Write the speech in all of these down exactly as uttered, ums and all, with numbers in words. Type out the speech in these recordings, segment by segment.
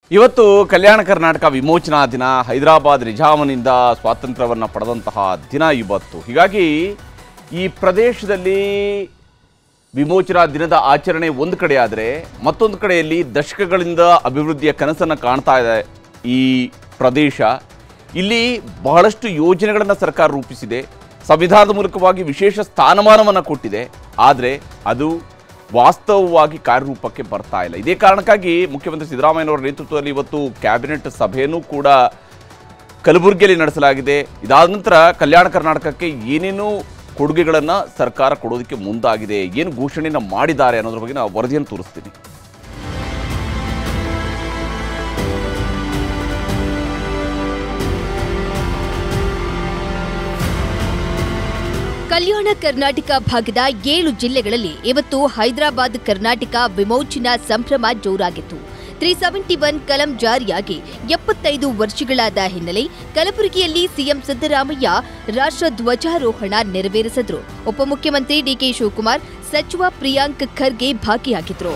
ಇವತ್ತು ಕಲ್ಯಾಣ ಕರ್ನಾಟಕ ವಿಮೋಚನಾ ದಿನ. ಹೈದರಾಬಾದ್ ನಿಜಾಮನಿಂದ ಸ್ವಾತಂತ್ರ್ಯವನ್ನು ಪಡೆದಂತಹ ದಿನ ಇವತ್ತು. ಹೀಗಾಗಿ ಈ ಪ್ರದೇಶದಲ್ಲಿ ವಿಮೋಚನಾ ದಿನದ ಆಚರಣೆ ಒಂದು ಕಡೆ ಆದರೆ, ಮತ್ತೊಂದು ಕಡೆಯಲ್ಲಿ ದಶಕಗಳಿಂದ ಅಭಿವೃದ್ಧಿಯ ಕನಸನ್ನು ಕಾಣ್ತಾ ಇದೆ ಈ ಪ್ರದೇಶ. ಇಲ್ಲಿ ಬಹಳಷ್ಟು ಯೋಜನೆಗಳನ್ನು ಸರ್ಕಾರ ರೂಪಿಸಿದೆ, ಸಂವಿಧಾನದ ಮೂಲಕವಾಗಿ ವಿಶೇಷ ಸ್ಥಾನಮಾನವನ್ನು ಕೊಟ್ಟಿದೆ. ಆದರೆ ಅದು ವಾಸ್ತವವಾಗಿ ಕಾರ್ಯರೂಪಕ್ಕೆ ಬರ್ತಾ ಇಲ್ಲ. ಇದೇ ಕಾರಣಕ್ಕಾಗಿ ಮುಖ್ಯಮಂತ್ರಿ ಸಿದ್ದರಾಮಯ್ಯನವರ ನೇತೃತ್ವದಲ್ಲಿ ಇವತ್ತು ಕ್ಯಾಬಿನೆಟ್ ಸಭೆಯನ್ನು ಕೂಡ ಕಲಬುರಗಿಯಲ್ಲಿ ನಡೆಸಲಾಗಿದೆ. ಇದಾದ ನಂತರ ಕಲ್ಯಾಣ ಕರ್ನಾಟಕಕ್ಕೆ ಏನೇನು ಕೊಡುಗೆಗಳನ್ನು ಸರ್ಕಾರ ಕೊಡೋದಕ್ಕೆ ಮುಂದಾಗಿದೆ, ಏನು ಘೋಷಣೆಯನ್ನು ಮಾಡಿದ್ದಾರೆ ಅನ್ನೋದ್ರ ಬಗ್ಗೆ ನಾನು ವರದಿಯನ್ನು ತೋರಿಸ್ತೀನಿ. ಕಲ್ಯಾಣ ಕರ್ನಾಟಕ ಭಾಗದ ಏಳು ಜಿಲ್ಲೆಗಳಲ್ಲಿ ಇವತ್ತು ಹೈದರಾಬಾದ್ ಕರ್ನಾಟಕ ವಿಮೋಚನಾ ಸಂಭ್ರಮ ಜೋರಾಗಿತ್ತು. ತ್ರೀ ಸೆವೆಂಟಿ ಒನ್ ಕಲಂ ಜಾರಿಯಾಗಿ ಎಪ್ಪತ್ತೈದು ವರ್ಷಗಳಾದ ಹಿನ್ನೆಲೆ ಕಲಬುರಗಿಯಲ್ಲಿ ಸಿಎಂ ಸಿದ್ದರಾಮಯ್ಯ ರಾಷ್ಟ್ರ ಧ್ವಜಾರೋಹಣ ನೆರವೇರಿಸಿದ್ರು. ಉಪಮುಖ್ಯಮಂತ್ರಿ ಡಿಕೆ ಶಿವಕುಮಾರ್, ಸಚಿವ ಪ್ರಿಯಾಂಕ್ ಖರ್ಗೆ ಭಾಗಿಯಾಗಿದ್ರು.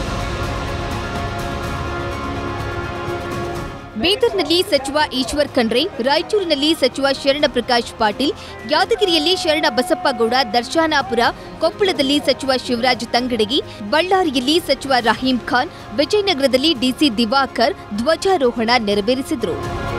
ಬೀದರ್ನಲ್ಲಿ ಸಚಿವ ಈಶ್ವರ್ ಖಂಡ್ರೆ, ರಾಯಚೂರಿನಲ್ಲಿ ಸಚಿವ ಶರಣ ಪ್ರಕಾಶ್ ಪಾಟೀಲ್, ಯಾದಗಿರಿಯಲ್ಲಿ ಶರಣ ಬಸಪ್ಪಗೌಡ ದರ್ಶನಾಪುರ, ಕೊಪ್ಪಳದಲ್ಲಿ ಸಚಿವ ಶಿವರಾಜ್ ತಂಗಡಗಿ, ಬಳ್ಳಾರಿಯಲ್ಲಿ ಸಚಿವ ರಹೀಂ ಖಾನ್, ವಿಜಯನಗರದಲ್ಲಿ ಡಿಸಿ ದಿವಾಕರ್ ಧ್ವಜಾರೋಹಣ ನೆರವೇರಿಸಿದರು.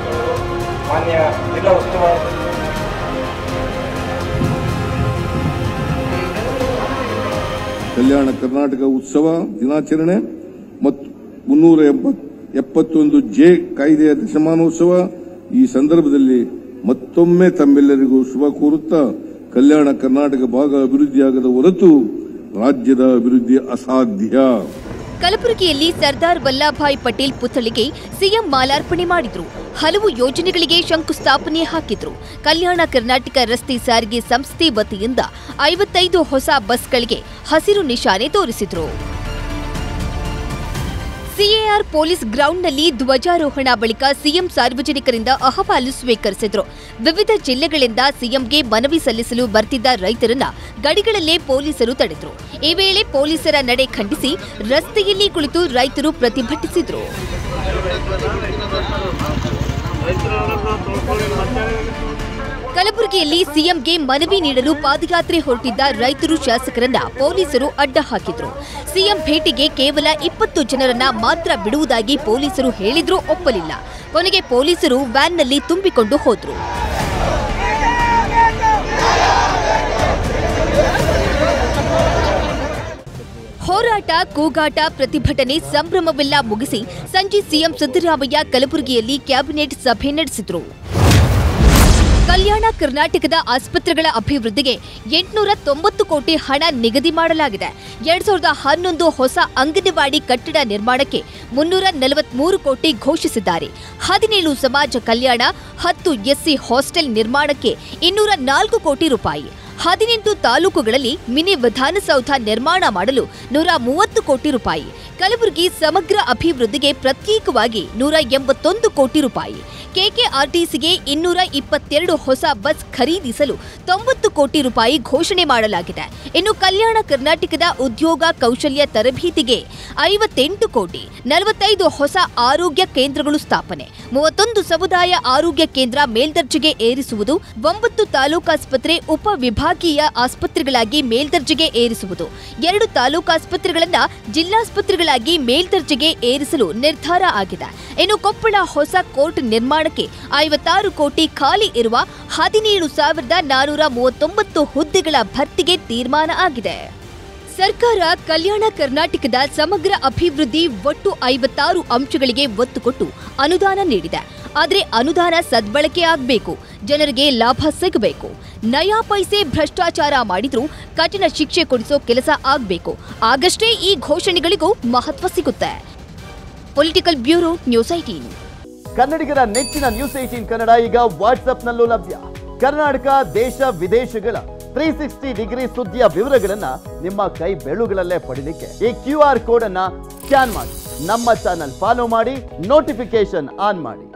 ಕಲ್ಯಾಣ ಕರ್ನಾಟಕ ಉತ್ಸವ ದಿನಾಚರಣೆ ಮತ್ತು ಮುನ್ನೂರ ಎಂಬತ್ತು ಎಪ್ಪತ್ತೊಂದು ಜೆ ಕಾಯ್ದೆಯ ದಶಮಾನೋತ್ಸವ ಈ ಸಂದರ್ಭದಲ್ಲಿ ಮತ್ತೊಮ್ಮೆ ತಮ್ಮೆಲ್ಲರಿಗೂ ಶುಭ ಕೋರುತ್ತಾ, ಕಲ್ಯಾಣ ಕರ್ನಾಟಕ ಭಾಗ ಅಭಿವೃದ್ಧಿಯಾಗದ ಹೊರತು ರಾಜ್ಯದ ಅಭಿವೃದ್ಧಿ ಅಸಾಧ್ಯ. ಕಲಬುರಗಿಯಲ್ಲಿ ಸರ್ದಾರ್ ವಲ್ಲಭಭಾಯ್ ಪಟೇಲ್ ಪುತ್ಥಳಿಗೆ ಸಿಎಂ ಮಾಲಾರ್ಪಣೆ ಮಾಡಿದ್ರು. ಹಲವು ಯೋಜನೆಗಳಿಗೆ ಶಂಕುಸ್ಥಾಪನೆ ಹಾಕಿದ್ರು. ಕಲ್ಯಾಣ ಕರ್ನಾಟಕ ರಸ್ತೆ ಸಾರಿಗೆ ಸಂಸ್ಥೆ ವತಿಯಿಂದ ಐವತ್ತೈದು ಹೊಸ ಬಸ್ಗಳಿಗೆ ಹಸಿರು ನಿಶಾನೆ ತೋರಿಸಿದ್ರು. ಸಿಎಆರ್ ಪೊಲೀಸ್ ಗ್ರೌಂಡ್ನಲ್ಲಿ ಧ್ವಜಾರೋಹಣ ಬಳಿಕ ಸಿಎಂ ಸಾರ್ವಜನಿಕರಿಂದ ಅಹವಾಲು ಸ್ವೀಕರಿಸಿದ್ರು. ವಿವಿಧ ಜಿಲ್ಲೆಗಳಿಂದ ಸಿಎಂಗೆ ಮನವಿ ಸಲ್ಲಿಸಲು ಬರ್ತಿದ್ದ ರೈತರನ್ನ ಗಡಿಗಳಲ್ಲೇ ಪೊಲೀಸರು ತಡೆದ್ರು. ಈ ವೇಳೆ ಪೊಲೀಸರ ನಡೆ ಖಂಡಿಸಿ ರಸ್ತೆಯಲ್ಲಿ ಕುಳಿತು ರೈತರು ಪ್ರತಿಭಟಿಸಿದ್ರು. ಕಲಬುರಗಿಯಲ್ಲಿ ಸಿಎಂಗೆ ಮನವಿ ನೀಡಲು ಪಾದಯಾತ್ರೆ ಹೊರಟಿದ್ದ ರೈತರು, ಶಾಸಕರನ್ನ ಪೊಲೀಸರು ಅಡ್ಡ ಹಾಕಿದ್ರು. ಸಿಎಂ ಭೇಟಿಗೆ ಕೇವಲ ಇಪ್ಪತ್ತು ಜನರನ್ನ ಮಾತ್ರ ಬಿಡುವುದಾಗಿ ಪೊಲೀಸರು ಹೇಳಿದ್ರೂ ಒಪ್ಪಲಿಲ್ಲ. ಕೊನೆಗೆ ಪೊಲೀಸರು ವ್ಯಾನ್ನಲ್ಲಿ ತುಂಬಿಕೊಂಡು ಹೋದ್ರು. ಹೋರಾಟ, ಕೂಗಾಟ, ಪ್ರತಿಭಟನೆ, ಸಂಭ್ರಮವೆಲ್ಲ ಮುಗಿಸಿ ಸಂಜೆ ಸಿಎಂ ಸಿದ್ದರಾಮಯ್ಯ ಕಲಬುರಗಿಯಲ್ಲಿ ಕ್ಯಾಬಿನೆಟ್ ಸಭೆ ನಡೆಸಿದ್ರು. ಕಲ್ಯಾಣ ಕರ್ನಾಟಕದ ಆಸ್ಪತ್ರೆಗಳ ಅಭಿವೃದ್ಧಿಗೆ ಎಂಟುನೂರ ತೊಂಬತ್ತು ಕೋಟಿ ಹಣ ನಿಗದಿ ಮಾಡಲಾಗಿದೆ. ಎರಡ್ ಸಾವಿರದ ಹನ್ನೊಂದು ಹೊಸ ಅಂಗನವಾಡಿ ಕಟ್ಟಡ ನಿರ್ಮಾಣಕ್ಕೆ ಮುನ್ನೂರ ನಲವತ್ಮೂರು ಕೋಟಿ ಘೋಷಿಸಿದ್ದಾರೆ. ಹದಿನೇಳು ಸಮಾಜ ಕಲ್ಯಾಣ, ಹತ್ತು ಎಸ್ಸಿ ಹಾಸ್ಟೆಲ್ ನಿರ್ಮಾಣಕ್ಕೆ ಇನ್ನೂರ ನಾಲ್ಕು ಕೋಟಿ ರೂಪಾಯಿ, ಹದಿನೆಂಟು ತಾಲೂಕುಗಳಲ್ಲಿ ಮಿನಿ ವಿಧಾನಸೌಧ ನಿರ್ಮಾಣ ಮಾಡಲು ನೂರ ಮೂವತ್ತು ಕೋಟಿ ರೂಪಾಯಿ, ಕಲಬುರಗಿ ಸಮಗ್ರ ಅಭಿವೃದ್ಧಿಗೆ ಪ್ರತ್ಯೇಕವಾಗಿ ನೂರ ಎಂಬತ್ತೊಂದು ಕೋಟಿ ರೂಪಾಯಿ, ಕೆಕೆಆರ್ಟಿಸಿಗೆ ಇನ್ನೂರ ಇಪ್ಪತ್ತೆರಡು ಹೊಸ ಬಸ್ ಖರೀದಿಸಲು ತೊಂಬತ್ತು ಕೋಟಿ ರೂಪಾಯಿ ಘೋಷಣೆ ಮಾಡಲಾಗಿದೆ. ಇನ್ನು ಕಲ್ಯಾಣ ಕರ್ನಾಟಕದ ಉದ್ಯೋಗ ಕೌಶಲ್ಯ ತರಬೇತಿಗೆ ಐವತ್ತೆಂಟು ಕೋಟಿ, ನಲವತ್ತೈದು ಹೊಸ ಆರೋಗ್ಯ ಕೇಂದ್ರಗಳು ಸ್ಥಾಪನೆ, ಮೂವತ್ತೊಂದು ಸಮುದಾಯ ಆರೋಗ್ಯ ಕೇಂದ್ರ ಮೇಲ್ದರ್ಜೆಗೆ ಏರಿಸುವುದು, ಒಂಬತ್ತು ತಾಲೂಕಾಸ್ಪತ್ರೆ ಉಪ ವಿಭಾಗೀಯ ಆಸ್ಪತ್ರೆಗಳಾಗಿ ಮೇಲ್ದರ್ಜೆಗೆ ಏರಿಸುವುದು, ಎರಡು ತಾಲೂಕಾಸ್ಪತ್ರೆಗಳನ್ನು ಜಿಲ್ಲಾಸ್ಪತ್ರೆಗಳಾಗಿ ಮೇಲ್ದರ್ಜೆಗೆ ಏರಿಸಲು ನಿರ್ಧಾರ ಆಗಿದೆ. ಇನ್ನು ಕೊಪ್ಪಳ ಹೊಸ ಕೋರ್ಟ್ ನಿರ್ಮಾಣ ಐವತ್ತಾರು ಕೋಟಿ, ಖಾಲಿ ಇರುವ ಹದಿನೇಳು ಸಾವಿರದ ನಾನೂರ ಮೂವತ್ತೊಂಬತ್ತು ಹುದ್ದೆಗಳ ಭರ್ತಿಗೆ ತೀರ್ಮಾನ ಆಗಿದೆ. ಸರ್ಕಾರ ಕಲ್ಯಾಣ ಕರ್ನಾಟಕದ ಸಮಗ್ರ ಅಭಿವೃದ್ಧಿ ಒಟ್ಟು ಐವತ್ತಾರು ಅಂಶಗಳಿಗೆ ಒತ್ತು ಕೊಟ್ಟು ಅನುದಾನ ನೀಡಿದೆ. ಆದರೆ ಅನುದಾನ ಸದ್ಬಳಕೆ ಆಗಬೇಕು, ಜನರಿಗೆ ಲಾಭ ಸಿಗಬೇಕು. ನಯಾ ಪೈಸೆ ಭ್ರಷ್ಟಾಚಾರ ಮಾಡಿದ್ರೂ ಕಠಿಣ ಶಿಕ್ಷೆ ಕೊಡಿಸೋ ಕೆಲಸ ಆಗಬೇಕು. ಆಗಷ್ಟೇ ಈ ಘೋಷಣೆಗಳಿಗೂ ಮಹತ್ವ ಸಿಗುತ್ತೆ. Political bureau, news eighteen. ಕನ್ನಡಿಗರ ನೆಚ್ಚಿನ ನ್ಯೂಸ್ ಏಟೀನ್ ಕನ್ನಡ ಈಗ ವಾಟ್ಸ್ಆಪ್ನಲ್ಲೂ ಲಭ್ಯ. ಕರ್ನಾಟಕ, ದೇಶ, ವಿದೇಶಗಳ ತ್ರೀ ಸಿಕ್ಸ್ಟಿ ಡಿಗ್ರಿ ಸುದ್ದಿಯ ವಿವರಗಳನ್ನ ನಿಮ್ಮ ಕೈ ಬೆರಳುಗಳಲ್ಲೇ ಪಡಿಲಿಕ್ಕೆ ಈ ಕ್ಯೂ ಆರ್ ಕೋಡ್ ಅನ್ನ ಸ್ಕ್ಯಾನ್ ಮಾಡಿ, ನಮ್ಮ ಚಾನಲ್ ಫಾಲೋ ಮಾಡಿ, ನೋಟಿಫಿಕೇಶನ್ ಆನ್ ಮಾಡಿ.